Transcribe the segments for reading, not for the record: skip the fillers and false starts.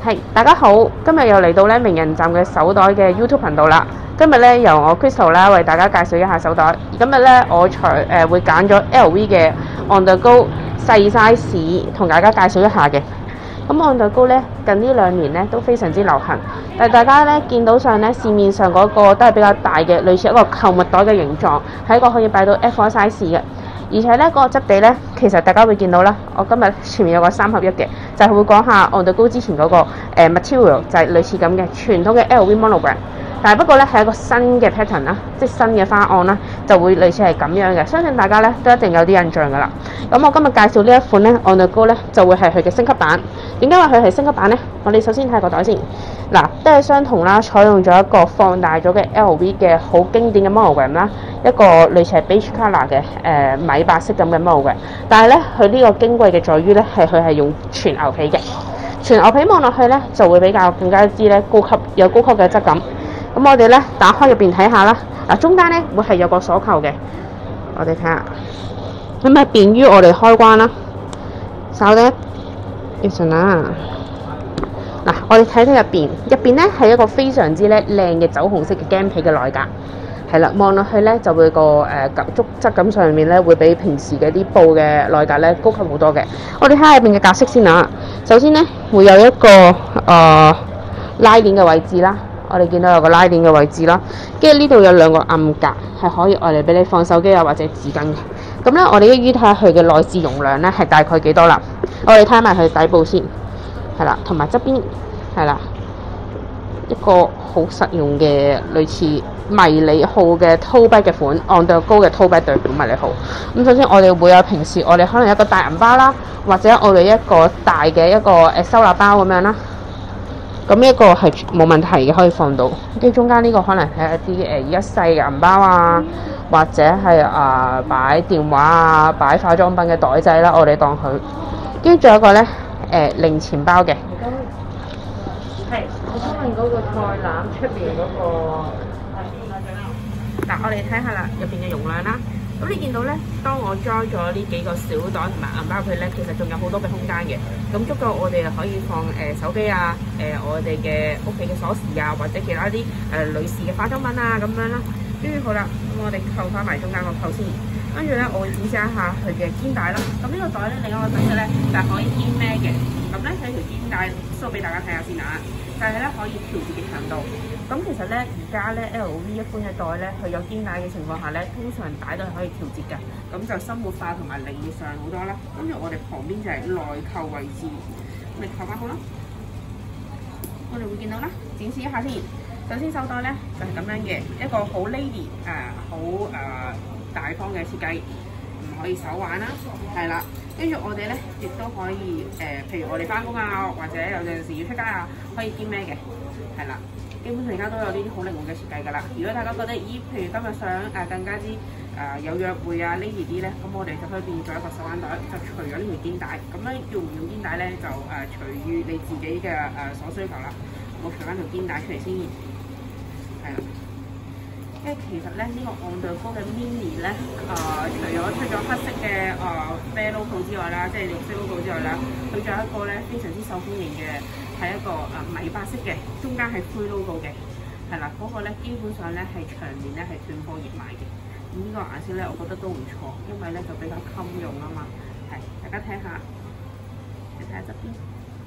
係，大家好，今日又嚟到咧名人站嘅手袋嘅 YouTube 頻道啦。今日咧由我 Crystal 啦為大家介紹一下手袋。今日咧我會揀咗 LV 嘅 On The Go 細 size 同大家介紹一下嘅。咁 On The Go 咧近呢2年咧都非常之流行，但係大家咧見到上咧市面上嗰個都係比較大嘅，類似一個購物袋嘅形狀，係一個可以擺到 F4 size 嘅。而且咧嗰個質地咧，其實大家會見到啦。我今日前面有個3合1嘅，就係會講下 On The Go 之前嗰個material 就係類似咁嘅傳統嘅 LV monogram， 但係不過咧係一個新嘅 pattern 啦，即係新嘅花案啦，就會類似係咁樣嘅。相信大家咧都一定有啲印象㗎啦。咁我今日介紹呢一款咧 On The Go 咧就會係佢嘅升級版。點解話佢係升級版咧？我哋首先睇個袋先。嗱，都係相同啦，採用咗一個放大咗嘅 LV 嘅好經典嘅 monogram 啦，一個類似係 beige colour 嘅米白色咁嘅 monogram。但係咧，佢呢個矜貴嘅在於咧，佢係用全牛皮嘅。全牛皮望落去咧，就會比較更加之咧高級，有高級嘅質感。咁我哋咧打開入邊睇下啦。嗱，中間咧會係有個鎖扣嘅，我哋睇下，咁啊便於我哋開關啦。稍等一陣啦。嗱，我哋睇睇入邊咧係一個非常之咧靚嘅酒紅色嘅驚皮嘅內格，係啦，望落去咧就會個質感上面咧會比平時嘅啲布嘅內格咧高級好多嘅。我哋睇下入邊嘅格式先啊。首先咧會有一個拉鏈嘅位置啦，我哋見到有個拉鏈嘅位置啦，跟住呢度有2個暗格係可以愛嚟俾你放手機啊或者紙巾嘅。咁咧我哋一於睇下佢嘅內置容量咧係大概幾多啦。我哋睇埋佢底部先。係啦，同埋側邊係啦，一個好實用嘅類似迷你號嘅 tote bag 嘅款 ，On The Go 嘅 tote bag 代表迷你號。咁首先我哋會有平時我哋可能一個大銀包啦，或者我哋一個大嘅一個收納包咁樣啦。咁呢一個係冇問題嘅，可以放到。跟住中間呢個可能係一啲而家細嘅銀包啊，或者係擺電話啊、擺化妝品嘅袋仔啦，我哋當佢。跟住仲有一個咧。零錢包嘅，係，我想問嗰個菜籃出邊嗰個，嗱，我哋睇下啦，入邊嘅容量啦。咁你見到咧，當我裝咗呢幾個小袋同埋銀包佢咧，其實仲有好多嘅空間嘅，咁足夠我哋可以放手機啊，我哋嘅屋企嘅鎖匙啊，或者其他啲女士嘅化妝品啊咁樣啦。跟住好啦，咁我哋扣翻埋中間個扣先。跟住咧，我會展示一下佢嘅肩帶啦。咁呢個袋咧，另外一個特色咧就係可以肩孭嘅。咁咧喺條肩帶 show 俾大家睇下先啊。但係咧可以調節嘅長度。咁其實咧而家咧 LV 一般嘅袋咧，佢有肩帶嘅情況下咧，通常帶都係可以調節嘅。咁就生活化同埋靈活上好多啦。跟住我哋旁邊就係內扣位置，咁你扣翻好啦。我哋會見到啦，展示一下先。首先手袋咧就係咁樣嘅一個好 lady 好大方嘅設計，唔可以手玩啦，係啦。跟住我哋咧，亦都可以譬如我哋翻工啊，或者有陣時要出街啊，可以肩孭嘅，係啦。基本上而家都有呢啲好靈活嘅設計㗎啦。如果大家覺得咦，譬如今日想更加之有約會啊 lady 啲咧，咁我哋就可以變咗一個手挽袋，就除咗呢條肩帶。咁咧要唔用肩帶咧，就隨於你自己嘅所需求啦。我除翻條肩帶出嚟先，係啦。因為其實咧呢個 On The Go 嘅 mini 咧，除咗出咗黑色嘅啡 logo 之外啦，即係綠色 logo 之外啦，佢仲有一個咧非常之受歡迎嘅，係一個米白色嘅，中間係灰 logo 嘅，係啦，嗰個咧基本上咧係長年咧係斷貨熱賣嘅。咁呢個顏色咧，我覺得都唔錯，因為咧就比較襟用啊嘛。係，大家睇下，你睇下側邊。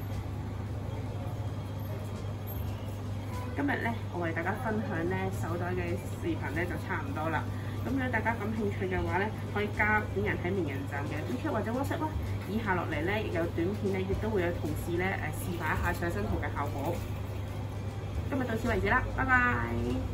今日咧，我為大家分享咧手袋嘅視頻咧就差唔多啦。咁如果大家感興趣嘅話咧，可以加本人喺名人站嘅 WeChat 或者 WhatsApp 啦。以下落嚟咧，亦有短片咧，亦都會有同事咧示範一下上身圖嘅效果。今日到此為止啦，拜拜。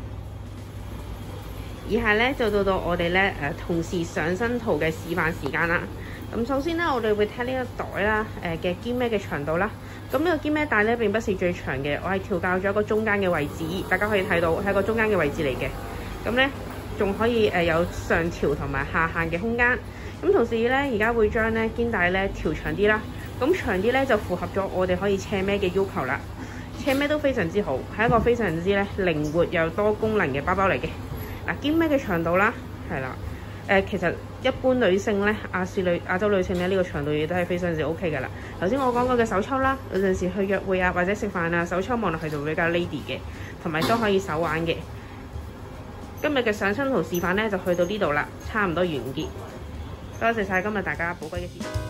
以下咧就到我哋咧同事上身圖嘅示範時間啦。咁首先咧，我哋會睇呢個袋啦，嘅肩孭嘅長度啦。咁呢個肩孭帶咧並不是最長嘅，我係調校咗一個中間嘅位置，大家可以睇到係一個中間嘅位置嚟嘅。咁咧仲可以有上調同埋下限嘅空間。咁同時咧，而家會將咧肩帶咧調長啲啦。咁長啲咧就符合咗我哋可以斜孭嘅要求啦。斜孭都非常之好，係一個非常之咧靈活又多功能嘅包包嚟嘅。嗱，肩孭嘅長度啦，係啦。 其實一般女性咧，亞洲女性咧，呢個長度亦都係非常之 OK 㗎啦。頭先我講過嘅手抽啦，有陣時去約會啊或者食飯啊，手抽望落去就會比較 lady 嘅，同埋都可以手玩嘅。今日嘅上身圖示範咧就去到呢度啦，差唔多完結。多謝晒今日大家寶貴嘅時間。